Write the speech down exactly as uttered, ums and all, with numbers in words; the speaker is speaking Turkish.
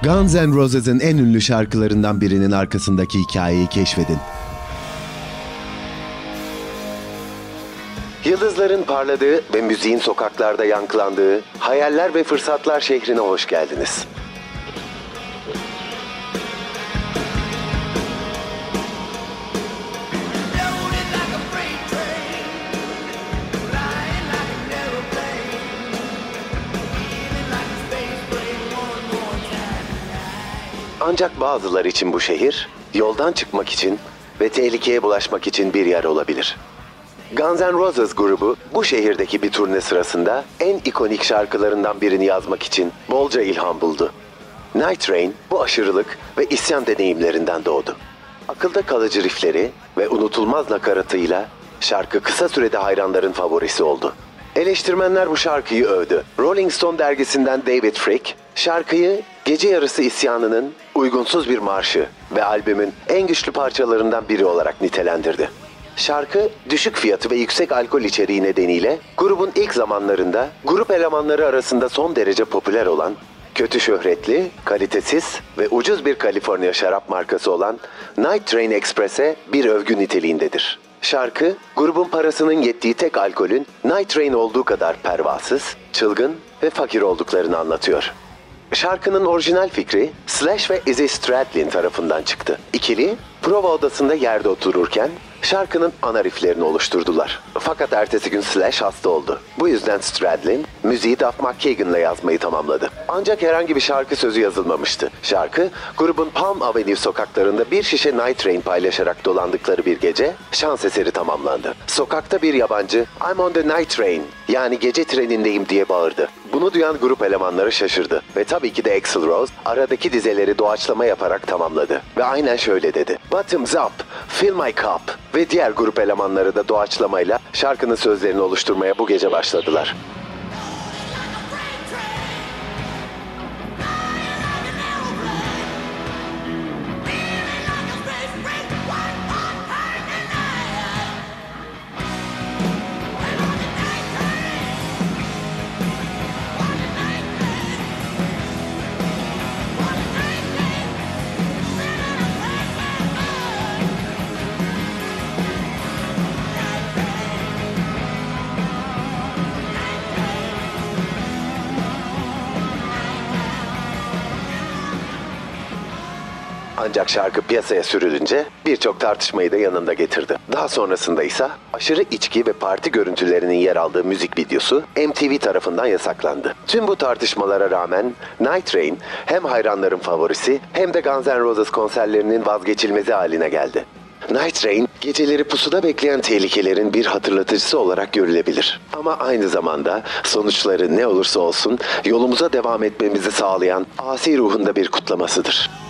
Guns N' Roses'ın en ünlü şarkılarından birinin arkasındaki hikayeyi keşfedin. Yıldızların parladığı ve müziğin sokaklarda yankılandığı hayaller ve fırsatlar şehrine hoş geldiniz. Ancak bazıları için bu şehir, yoldan çıkmak için ve tehlikeye bulaşmak için bir yer olabilir. Guns N' Roses grubu bu şehirdeki bir turne sırasında en ikonik şarkılarından birini yazmak için bolca ilham buldu. Night Train bu aşırılık ve isyan deneyimlerinden doğdu. Akılda kalıcı riffleri ve unutulmaz nakaratıyla şarkı kısa sürede hayranların favorisi oldu. Eleştirmenler bu şarkıyı övdü. Rolling Stone dergisinden David Fricke, şarkıyı gece yarısı isyanının uygunsuz bir marşı ve albümün en güçlü parçalarından biri olarak nitelendirdi. Şarkı, düşük fiyatı ve yüksek alkol içeriği nedeniyle grubun ilk zamanlarında grup elemanları arasında son derece popüler olan, kötü şöhretli, kalitesiz ve ucuz bir Kaliforniya şarap markası olan Night Train Express'e bir övgü niteliğindedir. Şarkı, grubun parasının yettiği tek alkolün Night Train olduğu kadar pervasız, çılgın ve fakir olduklarını anlatıyor. Şarkının orijinal fikri Slash ve Izzy Stradlin tarafından çıktı. İkili, prova odasında yerde otururken şarkının ana rifflerini oluşturdular. Fakat ertesi gün Slash hasta oldu. Bu yüzden Stradlin, müziği Duff McKagan'la yazmayı tamamladı. Ancak herhangi bir şarkı sözü yazılmamıştı. Şarkı, grubun Palm Avenue sokaklarında bir şişe Night Train paylaşarak dolandıkları bir gece şans eseri tamamlandı. Sokakta bir yabancı, "I'm on the night train", yani gece trenindeyim diye bağırdı. Bunu duyan grup elemanları şaşırdı ve tabii ki de Axl Rose aradaki dizeleri doğaçlama yaparak tamamladı. Ve aynen şöyle dedi: "Bottoms up, fill my cup." Ve diğer grup elemanları da doğaçlamayla şarkının sözlerini oluşturmaya bu gece başladılar. Ancak şarkı piyasaya sürülünce birçok tartışmayı da yanında getirdi. Daha sonrasında ise aşırı içki ve parti görüntülerinin yer aldığı müzik videosu M T V tarafından yasaklandı. Tüm bu tartışmalara rağmen Night Train hem hayranların favorisi hem de Guns N' Roses konserlerinin vazgeçilmezi haline geldi. Night Train, geceleri pusuda bekleyen tehlikelerin bir hatırlatıcısı olarak görülebilir. Ama aynı zamanda sonuçları ne olursa olsun yolumuza devam etmemizi sağlayan asi ruhun da bir kutlamasıdır.